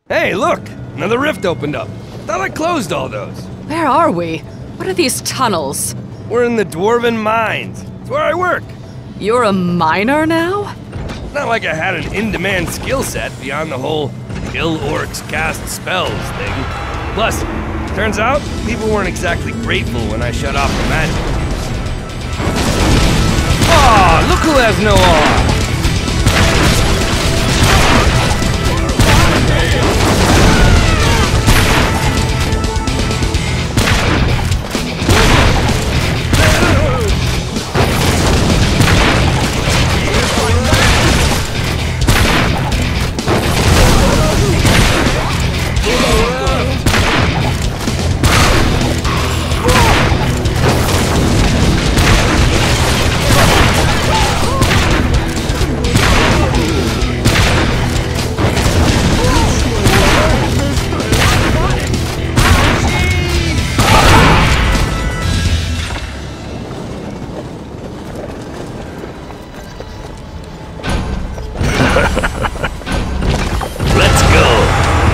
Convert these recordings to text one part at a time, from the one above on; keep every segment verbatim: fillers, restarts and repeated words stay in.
Hey, look! Another rift opened up. Thought I closed all those. Where are we? What are these tunnels? We're in the Dwarven Mines. It's where I work. You're a miner now? It's not like I had an in-demand skill set beyond the whole kill orcs, cast spells thing. Plus, turns out, people weren't exactly grateful when I shut off the magic. Aw, look who has no awe! Let's go!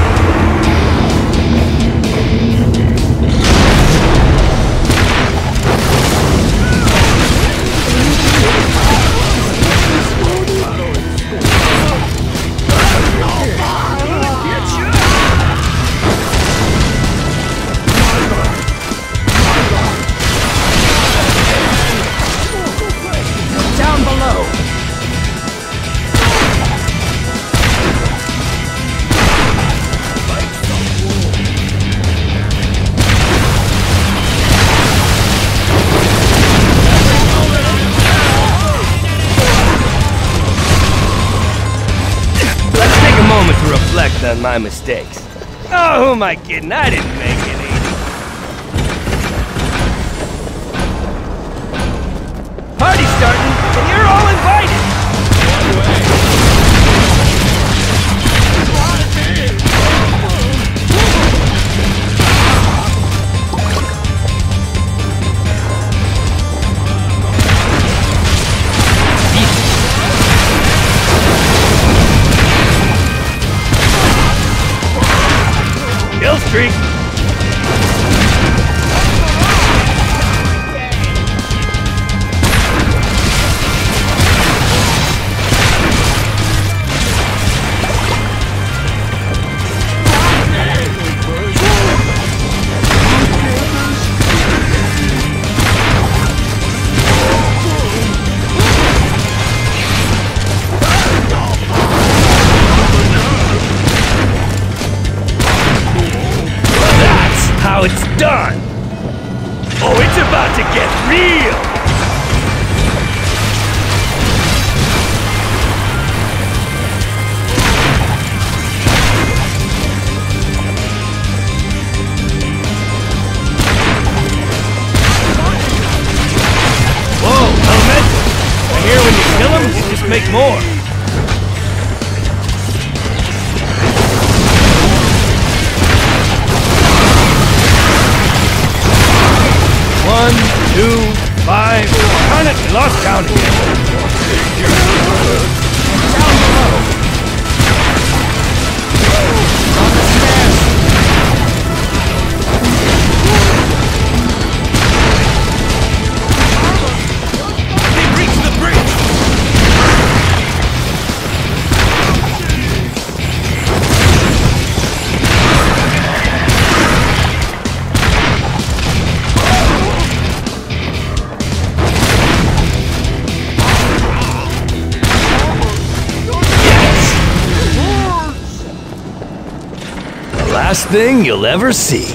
Down below. Moment to reflect on my mistakes. Oh, who am I kidding? I didn't make it easy. Party's starting, and you're all invited. One way. Kill streak! How it's done! Oh, it's about to get real! Whoa, Elemental! I hear when you kill them, you just make more. One, two, five. Darn it, we lost count again. Down below. On the stairs. They reached the bridge. Last thing you'll ever see.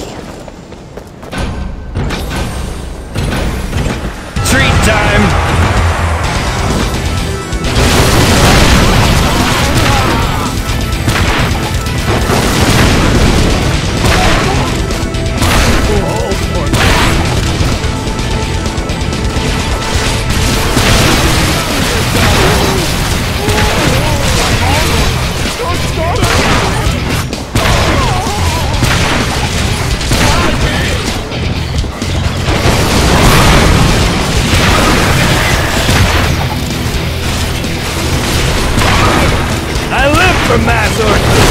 Treat time! For mass order.